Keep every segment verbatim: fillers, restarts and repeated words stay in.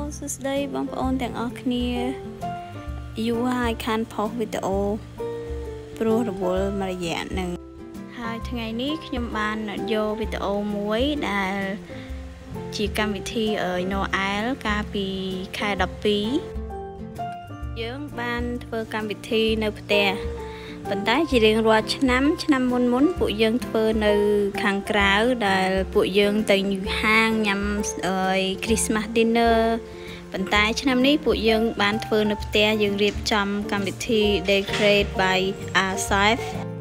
សួស្តីបងប្អូនទាំងអស់គ្នាយូរហើយខានផុសវីដេអូព្រោះរវល់មួយរយៈនឹងហើយថ្ងៃនេះខ្ញុំបានយកវីដេអូមួយដែលជាកម្មវិធីណូអែលកាលពីខែដប់ពីរយើងបានធ្វើកម្មវិធីនៅផ្ទះប៉ុន្តែជារៀងរាល់ឆ្នាំឆ្នាំមុនមុនពួកយើងធ្វើនៅខាងក្រៅដែលពួកយើងទៅហាងញ៉ាំ Christmas dinner ប៉ុន្តែឆ្នាំនេះពួកយើងបានធ្វើនៅផ្ទះយើងរៀបចំកម្មវិធី Decorate by ourselves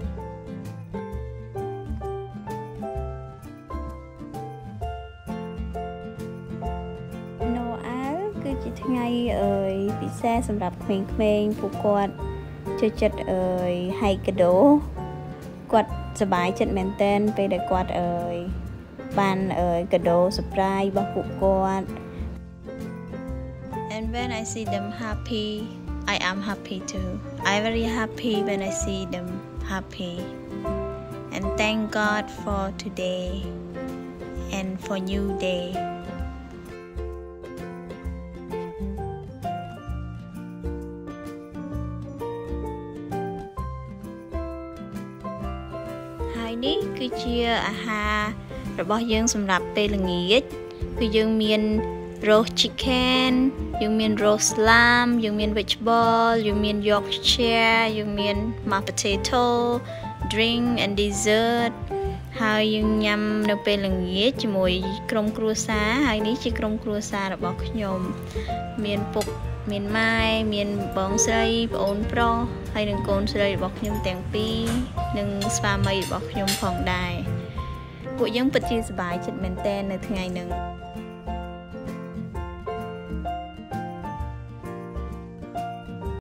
Noel គឺជាថ្ងៃពិសេសសម្រាប់ក្មេងៗពួកគាត់ចូលចិត្តអើយហែកកាដូគាត់សប្បាយចិត្តមែនទែនពេលដែលគាត់អើយបានអើយកាដូ surprise របស់ពួកគាត់ and when I see them happy I am happy too I very happy when I see them happy and thank God for today and for new dayនេះគឺជាអាហាររបស់យើងសម្រាប់ពេលល្ងាចគឺយើងមាន roast chicken យើងមាន roast lamb យើងមាន vegetable យើងមាន Yorkshire យើងមាន mashed potato drink and dessert ហើយយើងញ៉ាំនៅពេលល្ងាចជាមួយក្រុមគ្រួសារហើយនេះជាក្រុមគ្រួសាររបស់ខ្ញុំមានពុកមានម៉ែមានបងស្រីប្អូនប្រុសហើយនិងកូនស្រីរបស់ខ្ញុំទាំងពីរនិងស្វាមីរបស់ខ្ញុំផងដែរពួកយើងពិតជាសប្បាយចិត្តមែនទែននៅថ្ងៃហ្នឹង